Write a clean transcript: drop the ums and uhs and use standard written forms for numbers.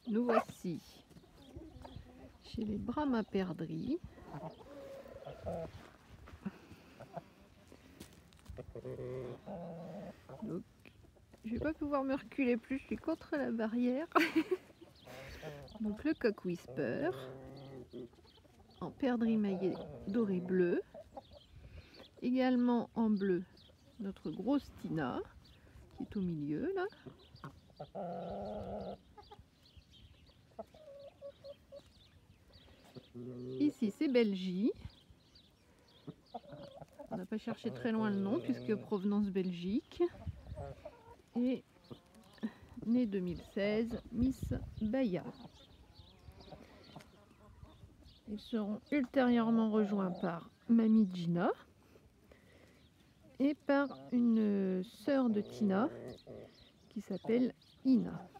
Nous voici chez les Brahma perdrix. Donc, je vais pas pouvoir me reculer plus, je suis contre la barrière. Donc le coq whisper en perdrix maillé doré bleu. Également en bleu notre grosse Tina qui est au milieu là. Ici c'est Belgie. On n'a pas cherché très loin le nom puisque provenance Belgique. Et né 2016, Miss Baya. Ils seront ultérieurement rejoints par Mamie Gina et par une sœur de Tina qui s'appelle Ina.